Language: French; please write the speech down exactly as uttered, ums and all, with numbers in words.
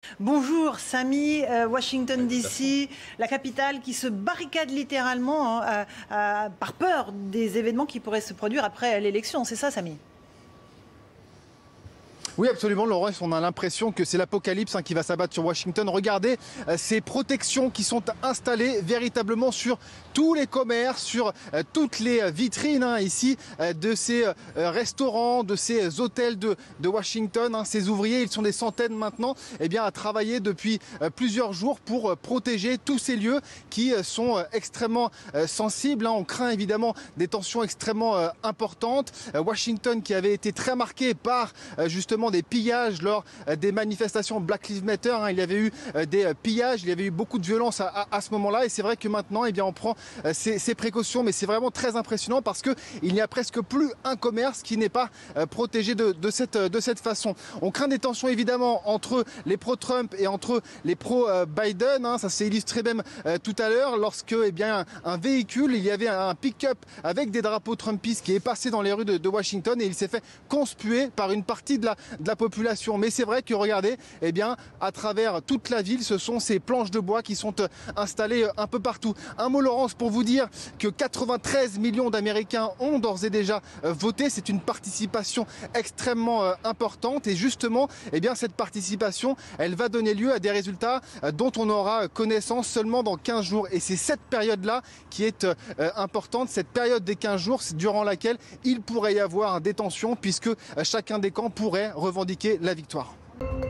Bonjour Samy, euh, Washington D C, la capitale qui se barricade littéralement hein, à, à, par peur des événements qui pourraient se produire après l'élection, c'est ça Samy? Oui, absolument, Laurence, on a l'impression que c'est l'apocalypse hein, qui va s'abattre sur Washington. Regardez euh, ces protections qui sont installées véritablement sur tous les commerces, sur euh, toutes les vitrines hein, ici euh, de ces euh, restaurants, de ces hôtels de, de Washington. Hein. Ces ouvriers, ils sont des centaines maintenant, eh bien, à travailler depuis euh, plusieurs jours pour euh, protéger tous ces lieux qui euh, sont euh, extrêmement euh, sensibles. Hein. On craint évidemment des tensions extrêmement euh, importantes. Euh, Washington qui avait été très marqué par euh, justement des pillages lors des manifestations Black Lives Matter. Hein. Il y avait eu des pillages, il y avait eu beaucoup de violence à, à, à ce moment-là. Et c'est vrai que maintenant, eh bien, on prend ces, ces précautions. Mais c'est vraiment très impressionnant parce qu'il n'y a presque plus un commerce qui n'est pas protégé de, de, cette, de cette façon. On craint des tensions évidemment entre les pro-Trump et entre les pro-Biden. Hein. Ça s'est illustré même euh, tout à l'heure lorsque eh bien, un, un véhicule, il y avait un pick-up avec des drapeaux trumpistes qui est passé dans les rues de, de Washington et il s'est fait conspuer par une partie de la de la population. Mais c'est vrai que regardez, eh bien, à travers toute la ville, ce sont ces planches de bois qui sont installées un peu partout. Un mot, Laurence, pour vous dire que quatre-vingt-treize millions d'Américains ont d'ores et déjà voté. C'est une participation extrêmement importante et justement, eh bien, cette participation, elle va donner lieu à des résultats dont on aura connaissance seulement dans quinze jours. Et c'est cette période-là qui est importante, cette période des quinze jours, durant laquelle il pourrait y avoir des tensions puisque chacun des camps pourrait revendiquer la victoire.